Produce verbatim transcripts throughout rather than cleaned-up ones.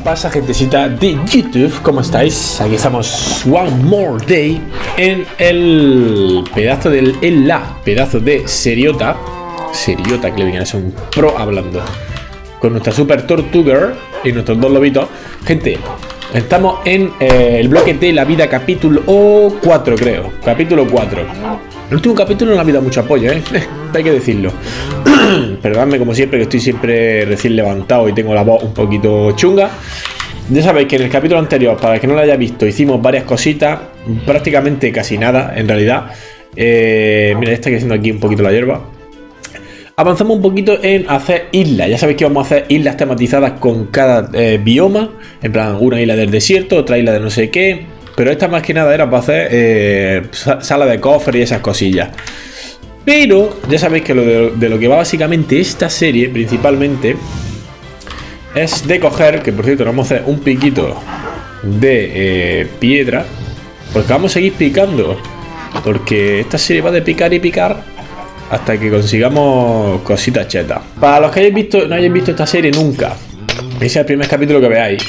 pasa, gentecita de YouTube? ¿Cómo estáis? Aquí estamos one more day en el pedazo del en la pedazo de seriota seriota que le viene a ser un pro hablando con nuestra super tortuga y nuestros dos lobitos. Gente, estamos en eh, el bloque de la vida capítulo cuatro, creo. Capítulo cuatro. El último capítulo no ha habido mucho apoyo, ¿eh? Hay que decirlo. Perdonadme como siempre, que estoy siempre recién levantado y tengo la voz un poquito chunga. Ya sabéis que en el capítulo anterior, para el que no lo haya visto, hicimos varias cositas. Prácticamente casi nada, en realidad. eh, Mira, está creciendo aquí un poquito la hierba. Avanzamos un poquito en hacer islas. Ya sabéis que vamos a hacer islas tematizadas con cada eh, bioma. En plan, una isla del desierto, otra isla de no sé qué. Pero esta más que nada era para hacer eh, sala de cofre y esas cosillas. Pero ya sabéis que lo de, de lo que va básicamente esta serie, principalmente, es de coger, que por cierto vamos a hacer un piquito de eh, piedra, porque vamos a seguir picando. Porque esta serie va de picar y picar hasta que consigamos cositas chetas. Para los que hayáis visto, no hayáis visto esta serie nunca, ese es el primer capítulo que veáis.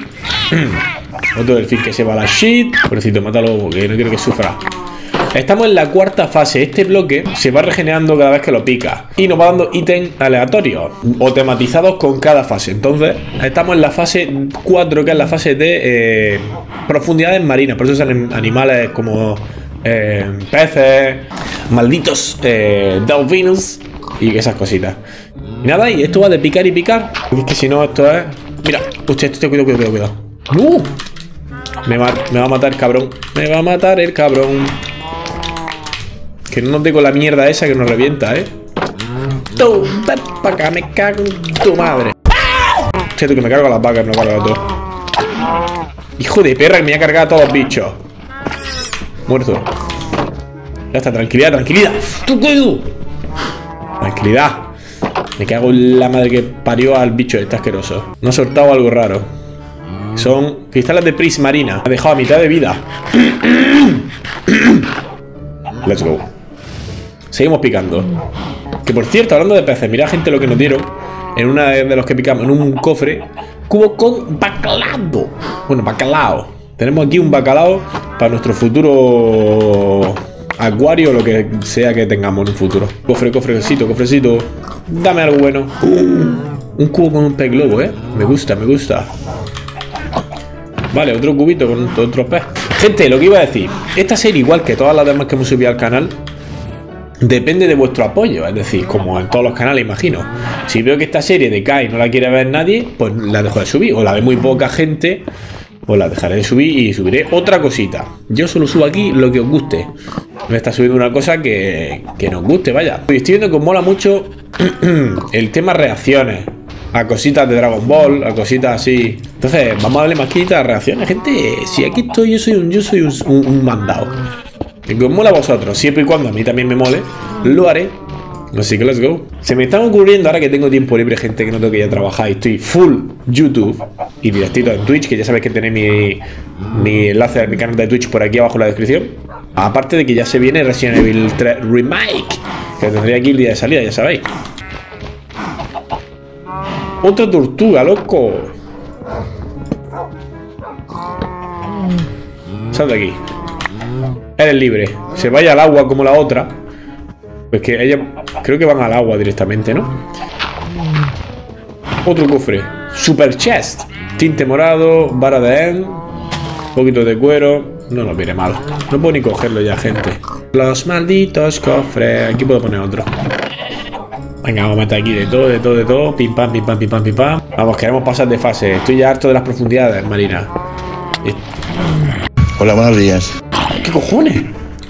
Otro delfín que se va a la shit. Pobrecito, mátalo porque no quiero que sufra. Estamos en la cuarta fase. Este bloque se va regenerando cada vez que lo pica y nos va dando ítems aleatorios o tematizados con cada fase. Entonces estamos en la fase cuatro, que es la fase de eh, profundidades marinas. Por eso salen animales como eh, peces, malditos eh, delfines y esas cositas. Y nada, y esto va de picar y picar. Y es que si no, esto es... Mira, usted, usted, cuidado, cuidado, cuidado. ¡Uh! Me va, me va a matar el cabrón. Me va a matar el cabrón. Que no nos dé con la mierda esa que nos revienta, ¿eh? Tú, ven para acá, me cago en tu madre. Che, tú, que me cargo a las vacas, no cargo a todo. Hijo de perra, que me voy a cargar a todos los bichos. Muerto. Ya está, tranquilidad, tranquilidad. ¡Tú, tú! Tranquilidad. Me cago en la madre que parió al bicho este asqueroso. No ha soltado algo raro. Son cristales de prismarina. Me ha dejado a mitad de vida. Let's go. Seguimos picando. Que por cierto, hablando de peces, mirad, gente, lo que nos dieron en una de los que picamos, en un cofre. Cubo con bacalao. Bueno, bacalao. Tenemos aquí un bacalao para nuestro futuro acuario, lo que sea que tengamos en un futuro. Cofre, cofrecito, cofrecito. Dame algo bueno. uh, Un cubo con un pez globo, eh. Me gusta, me gusta. Vale, otro cubito con otro pez. Gente, lo que iba a decir, esta serie, igual que todas las demás que hemos subido al canal, depende de vuestro apoyo. Es decir, como en todos los canales, imagino. Si veo que esta serie decae y no la quiere ver nadie, pues la dejo de subir. O la ve muy poca gente, pues la dejaré de subir y subiré otra cosita. Yo solo subo aquí lo que os guste. Me está subiendo una cosa que, que nos guste, vaya. Estoy viendo que os mola mucho el tema reacciones a cositas de Dragon Ball, a cositas así. Entonces, vamos a darle más quitas a reacciones, gente. Si aquí estoy, yo soy un, yo soy un, un, un mandado. Que os mola a vosotros, siempre y cuando a mí también me mole, lo haré. Así que let's go. Se me están ocurriendo, ahora que tengo tiempo libre, gente, que no tengo que ir a trabajar y estoy full YouTube y directito en Twitch, que ya sabéis que tenéis mi, mi enlace a mi canal de Twitch por aquí abajo en la descripción. Aparte de que ya se viene Resident Evil tres Remake, que tendría aquí el día de salida, ya sabéis. Otra tortuga, loco. Sal de aquí. Eres libre. Se vaya al agua como la otra. Pues que ella... Creo que van al agua directamente, ¿no? Otro cofre. Super chest. Tinte morado. Vara de end. Un poquito de cuero. No nos viene mal. No puedo ni cogerlo ya, gente. Los malditos cofres. Aquí puedo poner otro. Venga, vamos a meter aquí de todo, de todo, de todo. Pim pam, pim pam, pim pam, pim pam. Vamos, queremos pasar de fase. Estoy ya harto de las profundidades, Marina. Hola, buenos días. ¿Qué cojones?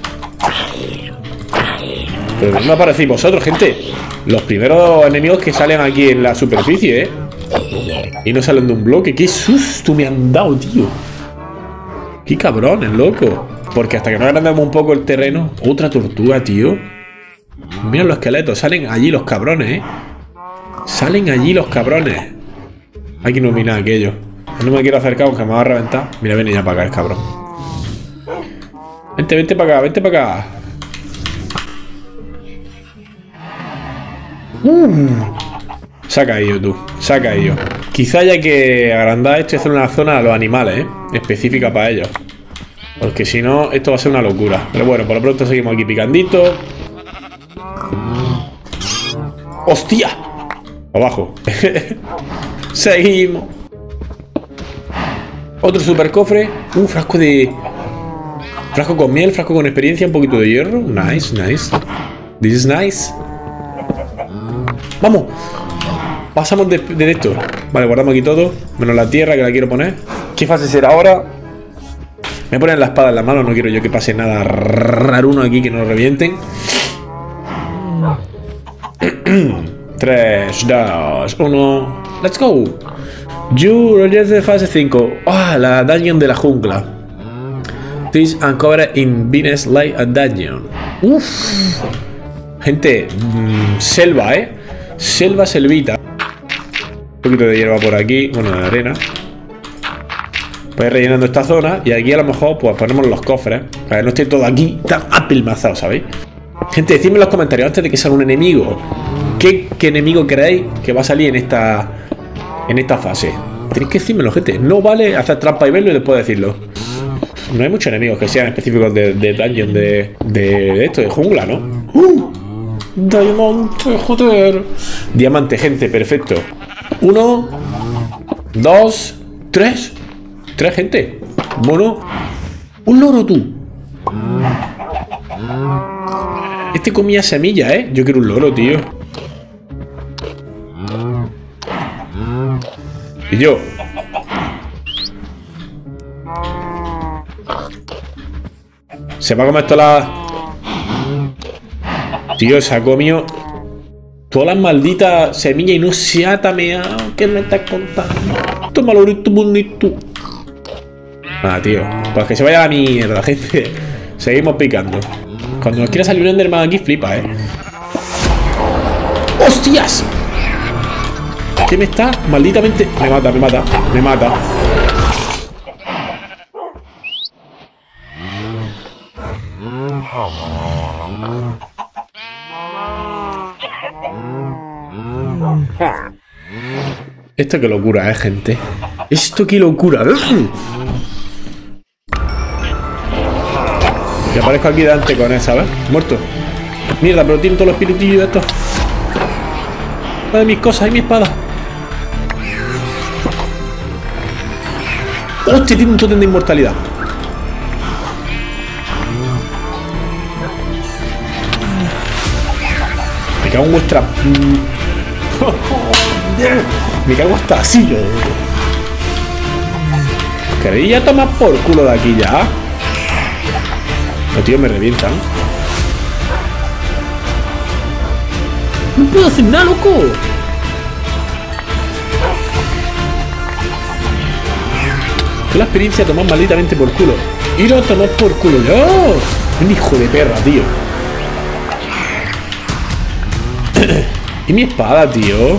Pero no aparecéis vosotros, gente. Los primeros enemigos que salen aquí en la superficie, ¿eh? Y no salen de un bloque. ¡Qué susto me han dado, tío! ¡Qué cabrones, loco! Porque hasta que no agrandemos un poco el terreno... Otra tortuga, tío. Mira los esqueletos, salen allí los cabrones, ¿eh? Salen allí los cabrones. Hay que iluminar aquello. No me quiero acercar aunque me va a reventar. Mira, viene ya para acá el cabrón. Vente, vente para acá, vente para acá. Uh. Se ha caído, tú. Se ha caído. Quizá haya que agrandar esto y hacer una zona a los animales, ¿eh? Específica para ellos. Porque si no, esto va a ser una locura. Pero bueno, por lo pronto seguimos aquí picandito. ¡Hostia! Abajo. Seguimos. Otro super cofre. Un frasco de... Frasco con miel, frasco con experiencia, un poquito de hierro. Nice, nice. This is nice. ¡Vamos! Pasamos de, de esto. Vale, guardamos aquí todo. Menos la tierra que la quiero poner. ¿Qué fase será ahora? Me ponen la espada en la mano. No quiero yo que pase nada raruno aquí, que nos revienten. tres, dos, uno. Let's go. You Rogers de fase cinco. Ah, oh, la dungeon de la jungla. This uncovered in Venus like a dungeon. Uff. Gente, mmm, selva, eh. Selva, selvita. Un poquito de hierba por aquí. Bueno, de arena. Pues rellenando esta zona. Y aquí a lo mejor pues ponemos los cofres. Para que no esté todo aquí tan apilmazado, ¿sabéis? Gente, decidme en los comentarios antes de que salga un enemigo. ¿Qué, qué enemigo creéis que va a salir en esta en esta fase? Tenéis que decírmelo, gente. No vale hacer trampa y verlo y después decirlo. No hay muchos enemigos que sean específicos de, de dungeon, de, de, de esto, de jungla, ¿no? ¡Uh! Diamante, joder. Diamante, gente, perfecto. Uno, dos, tres. Tres, gente. Bueno. Un loro, tú. Este comía semillas, ¿eh? Yo quiero un loro, tío. Y yo. Se va a comer todas las... Tío, se ha comido todas las malditas semillas y no se ha tameado. ¿Qué me estás contando? Toma, lorito bonito. Ah, tío. Pues que se vaya a la mierda, gente. Seguimos picando. Cuando nos quiera salir un Enderman aquí, flipa, ¿eh? ¡Hostias! ¿Qué me está? Malditamente... Me mata, me mata, me mata. Esto qué locura, eh, gente. Esto qué locura. Y aparezco aquí delante con él, ¿sabes? Muerto. Mierda, pero tiene todos los espiritillos de estos. Una de mis cosas y mi espada. ¡Hostia! Tiene un tótem de inmortalidad. Me cago en vuestra... Me cago hasta así yo. ¿Queréis ya tomar por culo de aquí ya? No, tío, me revientan. No puedo hacer nada, loco. Con la experiencia tomar malditamente por culo. Ir a tomar por culo ya. Un hijo de perra, tío. ¿Y mi espada, tío?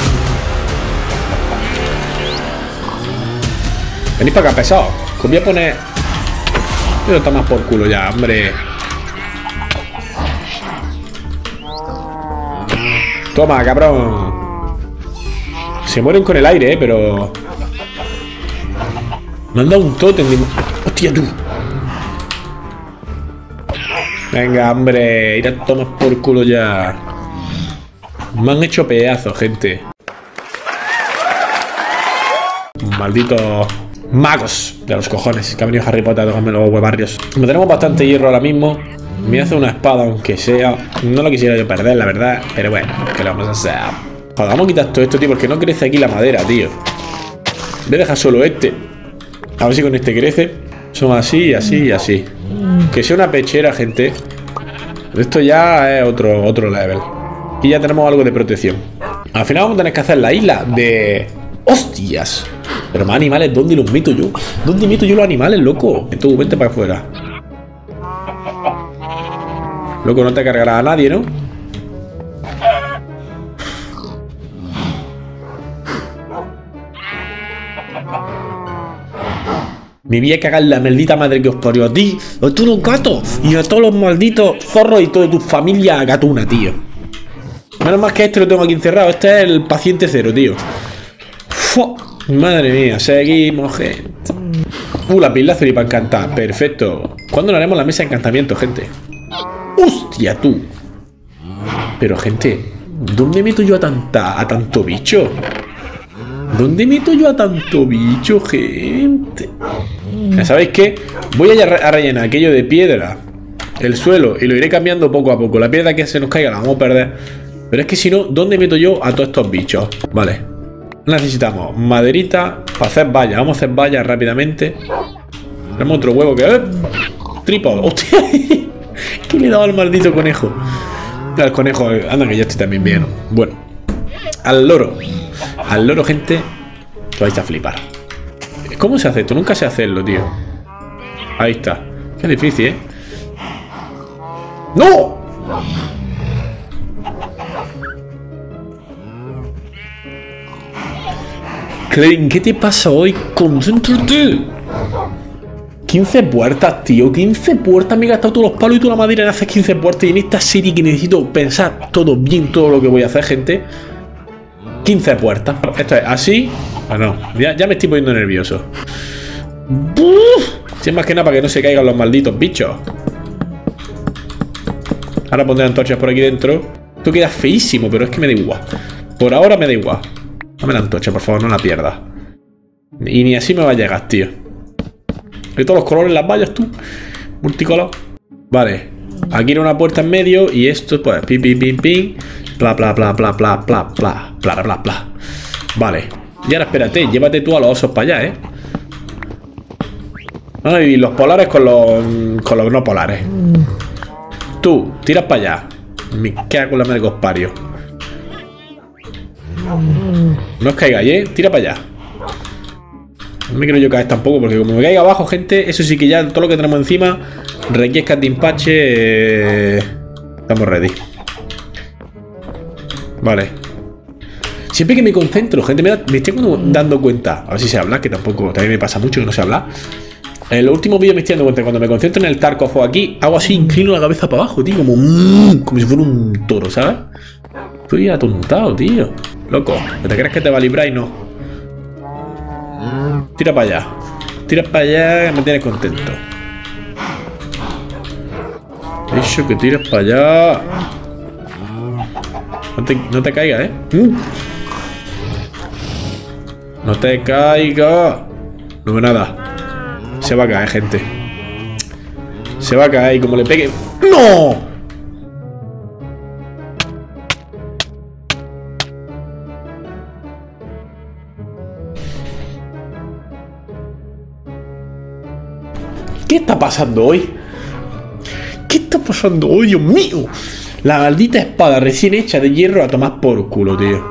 Venid para acá, pesado. Que os voy a poner... Pero tomas por culo ya, hombre. Toma, cabrón. Se mueren con el aire, eh, pero... Me han dado un tótem de... ¡Hostia, tú! Venga, hombre. Ir a tomar por culo ya. Me han hecho pedazos, gente. Malditos magos de los cojones que ha venido Harry Potter a tocarme los huevarrios. Como tenemos bastante hierro ahora mismo, me hace una espada, aunque sea. No lo quisiera yo perder, la verdad. Pero bueno, ¿qué le vamos a hacer? Joder, vamos a quitar todo esto, tío, porque no crece aquí la madera, tío. Voy a dejar solo este. A ver si con este crece. Son así, así y así. Que sea una pechera, gente. Esto ya es otro, otro level. Y ya tenemos algo de protección. Al final vamos a tener que hacer la isla de... ¡Hostias! Pero más animales, ¿dónde los meto yo? ¿Dónde meto yo los animales, loco? Tú, vente para afuera. Loco, no te cargará a nadie, ¿no? Me voy a cagar la maldita madre que os parió a ti, a todos los gatos y a todos los malditos zorros y toda tu familia gatuna, tío. Menos mal que este lo tengo aquí encerrado. Este es el paciente cero, tío. ¡Fua! Madre mía, seguimos, gente. Uh, la pila azul para encantar. Perfecto. ¿Cuándo le haremos la mesa de encantamiento, gente? ¡Hostia, tú! Pero, gente, ¿dónde meto yo a tanta, a tanto bicho? ¿Dónde meto yo a tanto bicho, gente? ¿Ya sabéis qué? Voy a, a rellenar aquello de piedra, el suelo, y lo iré cambiando poco a poco. La piedra que se nos caiga la vamos a perder. Pero es que si no, ¿dónde meto yo a todos estos bichos? Vale. Necesitamos maderita para hacer vallas. Vamos a hacer vallas rápidamente. Tenemos otro huevo que... ¡Eh! Trípode. ¡Hostia! ¿Qué le he dado al maldito conejo? Al conejo... Anda que ya estoy también bien. Bueno. Al loro. Al loro, gente. Lo vais a flipar. ¿Cómo se hace esto? Nunca sé hacerlo, tío. Ahí está. Qué difícil, ¿eh? ¡No! Klein, ¿qué te pasa hoy? ¡Concéntrate! quince puertas, tío. quince puertas. Me he gastado todos los palos y toda la madera en hacer quince puertas. Y en esta serie que necesito pensar todo bien, todo lo que voy a hacer, gente. quince puertas. Esto es así. Ah, no. Ya, ya me estoy poniendo nervioso. Si es más que nada para que no se caigan los malditos bichos. Ahora pondré antorchas por aquí dentro. Esto queda feísimo, pero es que me da igual. Por ahora me da igual. Dame la antorcha, por favor, no la pierdas. Y ni así me va a llegar, tío. De todos los colores las vallas, tú. Multicolor. Vale. Aquí era una puerta en medio. Y esto, pues, pim, pim, pim, pim. Bla, bla, bla, bla, bla, bla, bla, bla, bla, bla. Vale. Y ahora espérate, llévate tú a los osos para allá, ¿eh? Ay, los polares con los, con los no polares. Tú, tiras para allá. Me cago en la madre que os parió. No os caigáis, ¿eh? Tira para allá. No me quiero yo caer tampoco, porque como me caiga abajo, gente, eso sí que ya todo lo que tenemos encima requiesca de empache. Eh... Estamos ready. Vale. Siempre que me concentro, gente, me, da, me estoy dando cuenta. A ver si se habla, que tampoco, también me pasa mucho que no se habla. En los últimos vídeos me estoy dando cuenta, cuando me concentro en el Tarkov aquí, hago así, inclino la cabeza para abajo, tío, como, mmm, como si fuera un toro, ¿sabes? Estoy atontado, tío. Loco, ¿te crees que te va a librar y no? Tira para allá. Tira para allá, que me tienes contento. Eso, que tiras para allá. No te, no te caigas, ¿eh? No te caigas. No ve nada. Se va a caer, gente. Se va a caer y como le pegue... ¡No! ¿Qué está pasando hoy? ¿Qué está pasando hoy, Dios mío? La maldita espada recién hecha de hierro a tomar por culo, tío.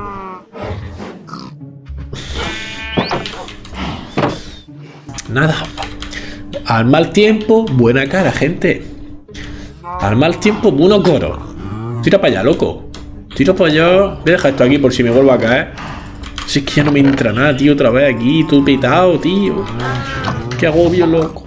Nada. Al mal tiempo, buena cara, gente. Al mal tiempo, bueno coro. Tira para allá, loco. Tira para allá. Voy a dejar esto aquí por si me vuelvo a caer. Si es que ya no me entra nada, tío. Otra vez aquí, todo petado, tío. Qué agobio, loco.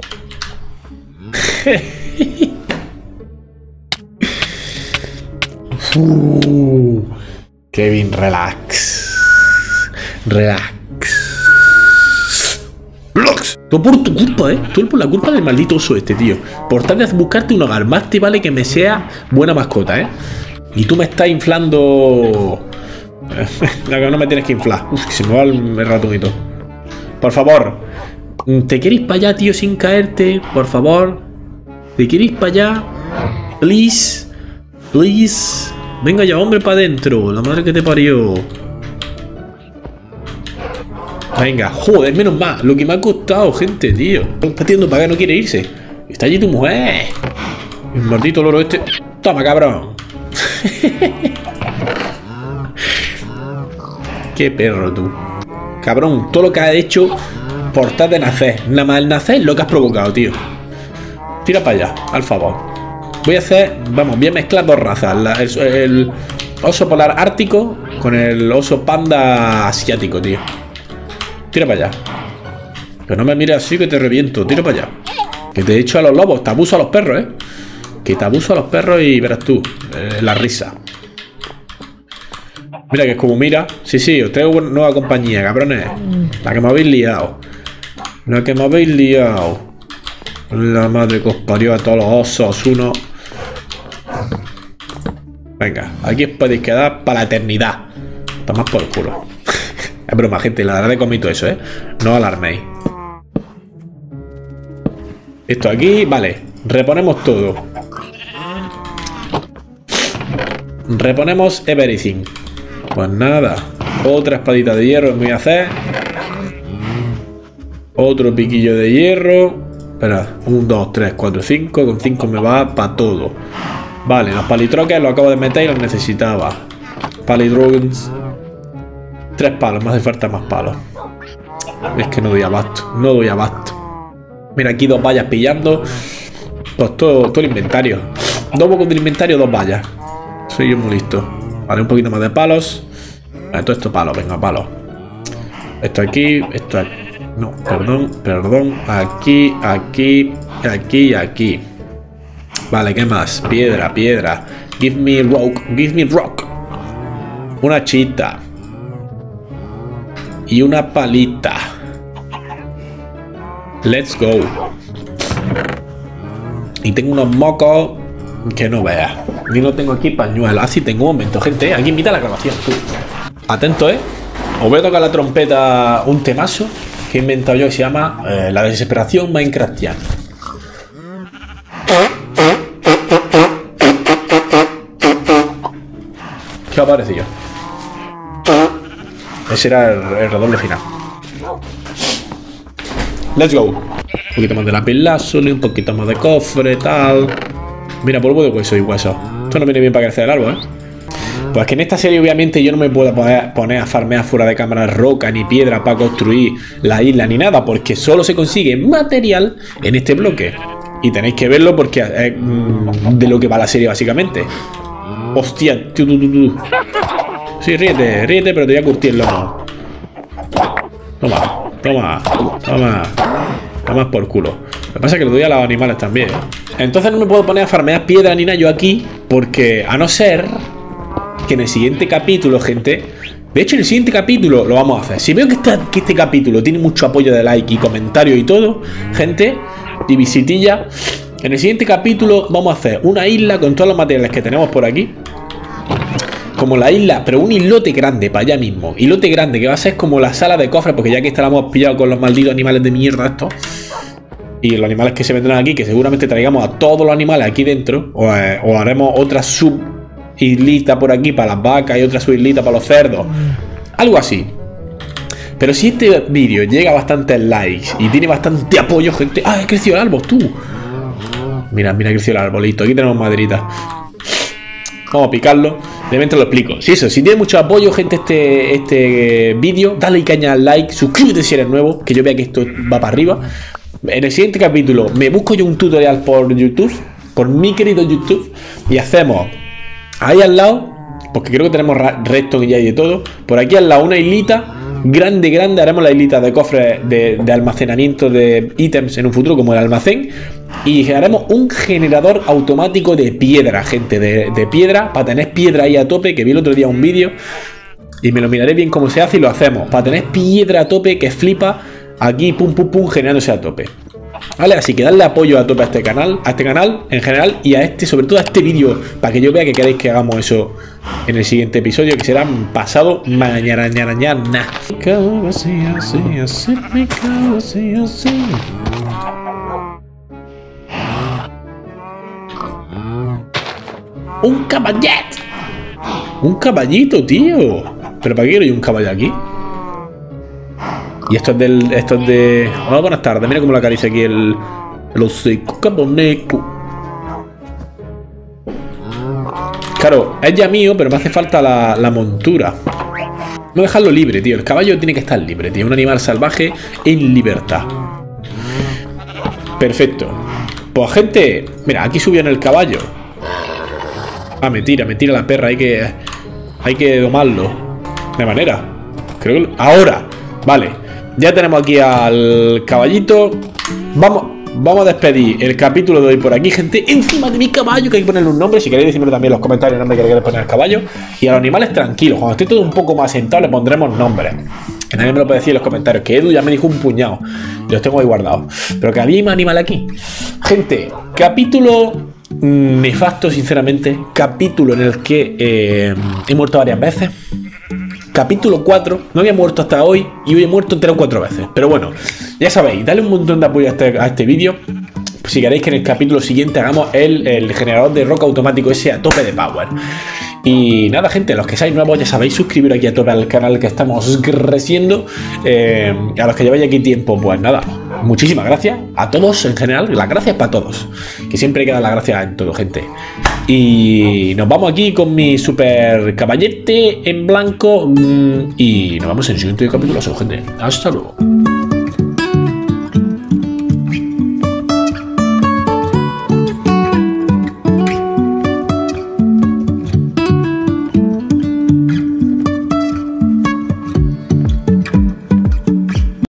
uh, Kevin, relax. Relax. Relax. Todo por tu culpa, eh. Todo por la culpa del maldito oso este, tío. Por tal de buscarte un hogar. Más te vale que me sea buena mascota, eh. Y tú me estás inflando. No, no me tienes que inflar. Uf, que se me va el ratonito. Por favor. ¿Te queréis para allá, tío, sin caerte? Por favor. ¿Te queréis para allá? Please. Please. Venga ya, hombre, para adentro. La madre que te parió. Venga, joder, menos mal. Lo que me ha costado, gente, tío. Está tirando para acá, no quiere irse. Está allí tu mujer. El maldito loro este. Toma, cabrón. Qué perro, tú. Cabrón, todo lo que has hecho por tal de nacer. Nada más el nacer lo que has provocado, tío. Tira para allá, al favor. Voy a hacer, vamos, voy a mezclar dos razas. La, el, el oso polar ártico con el oso panda asiático, tío. Tira para allá. Pero no me mires así que te reviento. Tira para allá. Que te he hecho a los lobos. Te abuso a los perros, ¿eh? Que te abuso a los perros y verás tú. Eh, la risa. Mira que es como mira. Sí, sí, os traigo nueva compañía, cabrones. La que me habéis liado. La que me habéis liado. La madre que os parió a todos los osos, uno. Venga, aquí os podéis quedar para la eternidad. Tomad por culo. Es broma, gente, la verdad he comido eso, ¿eh? No alarméis. Esto aquí, vale. Reponemos todo. Reponemos everything. Pues nada. Otra espadita de hierro me voy a hacer. Otro piquillo de hierro. Espera, uno, dos, tres, cuatro, cinco. Con cinco me va para todo. Vale, los palitroques los acabo de meter y los necesitaba. Palidrogens. Tres palos, me hace falta más palos. Es que no doy abasto, no doy abasto. Mira, aquí dos vallas pillando. Pues todo, todo el inventario. Dos pocos del inventario, dos vallas. Soy yo muy listo. Vale, un poquito más de palos. Vale, todo esto palos, venga, palos. Esto aquí, esto aquí. No, perdón, perdón. Aquí, aquí, aquí y aquí. Vale, ¿qué más? Piedra, piedra. Give me rock, give me rock. Una chita. Y una palita. Let's go. Y tengo unos mocos que no veas. Ni no tengo aquí pañuelos. Así tengo un momento, gente. Aquí invita a la grabación. Tú. Atento, ¿eh? Os voy a tocar la trompeta un temazo que he inventado yo que se llama eh, La desesperación minecraftiana. ¿Qué os ha parecido? Ese era el, el redoble final. Let's go. Un poquito más de lápiz lazuli, un poquito más de cofre, tal. Mira, polvo de hueso y hueso. Esto no viene bien para crecer el árbol, ¿eh? Pues que en esta serie obviamente yo no me puedo poner a farmear fuera de cámara roca ni piedra para construir la isla ni nada, porque solo se consigue material en este bloque. Y tenéis que verlo porque es de lo que va la serie básicamente. Hostia, tú, tú, tú, tú. Sí, ríete, ríete, pero te voy a curtir el lomo. Toma, toma, toma. Toma por culo. Lo que pasa es que lo doy a los animales también. Entonces no me puedo poner a farmear piedra ni nada yo aquí, porque a no ser que en el siguiente capítulo, gente. De hecho, en el siguiente capítulo lo vamos a hacer. Si veo que, esta, que este capítulo tiene mucho apoyo de like y comentarios y todo, gente, y visitilla, en el siguiente capítulo vamos a hacer una isla con todos los materiales que tenemos por aquí. Como la isla, pero un islote grande para allá mismo. Islote grande, que va a ser como la sala de cofres, porque ya que estábamos pillados con los malditos animales de mierda estos. Y los animales que se vendrán aquí, que seguramente traigamos a todos los animales aquí dentro. O, eh, o haremos otra sub islita por aquí para las vacas y otra sub islita para los cerdos. Algo así. Pero si este vídeo llega a bastantes likes y tiene bastante apoyo, gente. ¡Ah, ha crecido el árbol, tú! Mira, mira, ha crecido el arbolito. Aquí tenemos maderita. Vamos a picarlo. De momento lo explico. Si eso, si tiene mucho apoyo, gente, este, este vídeo, dale caña al like, suscríbete si eres nuevo, que yo vea que esto va para arriba. En el siguiente capítulo me busco yo un tutorial por YouTube, por mi querido YouTube, y hacemos ahí al lado, porque creo que tenemos redstone y ya hay de todo, por aquí al lado una islita grande, grande, haremos la islita de cofres de, de almacenamiento de ítems en un futuro, como el almacén. Y haremos un generador automático de piedra, gente, de, de piedra, para tener piedra ahí a tope, que vi el otro día un vídeo y me lo miraré bien cómo se hace y lo hacemos, para tener piedra a tope que flipa, aquí pum pum pum generándose a tope. Vale, así que darle apoyo a tope a este canal, a este canal en general y a este, sobre todo a este vídeo, para que yo vea que queréis que hagamos eso en el siguiente episodio, que será pasado mañana, mañana, mañana. ¡Un caballet! ¡Un caballito, tío! ¿Pero para qué quiero yo un caballo aquí? Y esto es del... Esto es de... Hola, buenas tardes. Mira cómo lo acaricia aquí el... El hocico caboneco. Claro, es ya mío, pero me hace falta la, la montura. No dejarlo libre, tío. El caballo tiene que estar libre, tío. Un animal salvaje en libertad. Perfecto. Pues, gente... Mira, aquí subió en el caballo. Ah, me tira, me tira la perra. Hay que... Hay que domarlo. De manera. Creo que... Ahora. Vale. Ya tenemos aquí al caballito. Vamos... vamos a despedir el capítulo de hoy por aquí, gente. Encima de mi caballo, que hay que ponerle un nombre. Si queréis decirme también en los comentarios el nombre que le queréis poner al caballo. Y a los animales tranquilos, cuando esté todo un poco más sentado le pondremos nombres. Que nadie me lo puede decir en los comentarios, que Edu ya me dijo un puñado y los tengo ahí guardados. Pero que había más animal aquí. Gente, capítulo nefasto, sinceramente. Capítulo en el que eh, he muerto varias veces. Capítulo cuatro, no había muerto hasta hoy y hoy he muerto tres o cuatro veces. Pero bueno, ya sabéis, dale un montón de apoyo a este, a este vídeo. Si queréis que en el capítulo siguiente hagamos el, el generador de roca automático ese a tope de power. Y nada, gente, los que seáis nuevos ya sabéis, suscribiros aquí a tope al canal que estamos creciendo. Eh, a los que lleváis aquí tiempo, pues nada, muchísimas gracias a todos en general. Las gracias para todos, que siempre hay que dar las gracias en todo, gente. Y nos vamos aquí con mi super caballete en blanco. Y nos vemos en el siguiente capítulo, gente. Hasta luego.